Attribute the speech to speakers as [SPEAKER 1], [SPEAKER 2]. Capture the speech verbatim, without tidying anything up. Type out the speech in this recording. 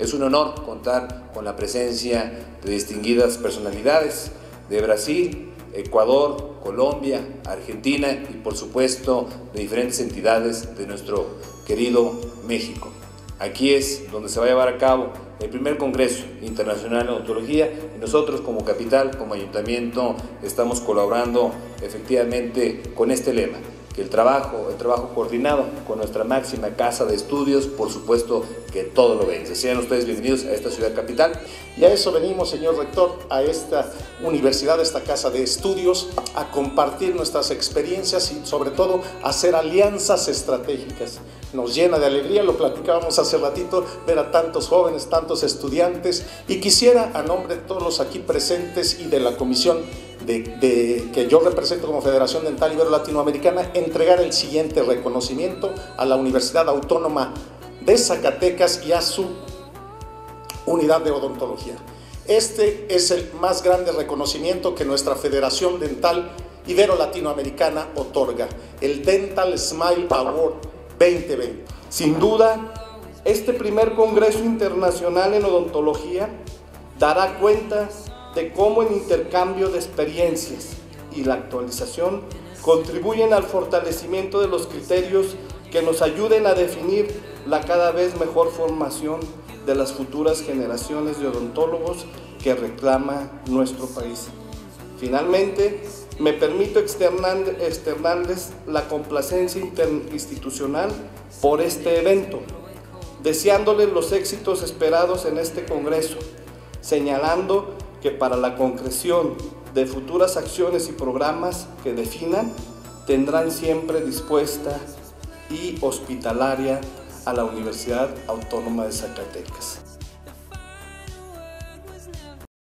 [SPEAKER 1] Es un honor contar con la presencia de distinguidas personalidades de Brasil, Ecuador, Colombia, Argentina y por supuesto de diferentes entidades de nuestro querido México. Aquí es donde se va a llevar a cabo el primer Congreso Internacional de Odontología y nosotros como capital, como ayuntamiento, estamos colaborando efectivamente con este lema, que el trabajo, el trabajo coordinado con nuestra máxima casa de estudios, por supuesto que todo lo vence. Sean ustedes bienvenidos a esta ciudad capital.
[SPEAKER 2] Y a eso venimos, señor rector, a esta universidad, a esta casa de estudios, a compartir nuestras experiencias y sobre todo a hacer alianzas estratégicas. Nos llena de alegría, lo platicábamos hace ratito, ver a tantos jóvenes, tantos estudiantes, y quisiera, a nombre de todos los aquí presentes y de la comisión de, de, que yo represento como Federación Dental Ibero-Latinoamericana, entregar el siguiente reconocimiento a la Universidad Autónoma de Zacatecas y a su unidad de odontología. Este es el más grande reconocimiento que nuestra Federación Dental Ibero-Latinoamericana otorga, el Dental Smile Award veinte veinte.
[SPEAKER 3] Sin duda, este primer Congreso Internacional en Odontología dará cuenta de cómo el intercambio de experiencias y la actualización contribuyen al fortalecimiento de los criterios que nos ayuden a definir la cada vez mejor formación de las futuras generaciones de odontólogos que reclama nuestro país. Finalmente, me permito externarles la complacencia interinstitucional por este evento, deseándoles los éxitos esperados en este Congreso, señalando que para la concreción de futuras acciones y programas que definan, tendrán siempre dispuesta y hospitalaria a la Universidad Autónoma de Zacatecas.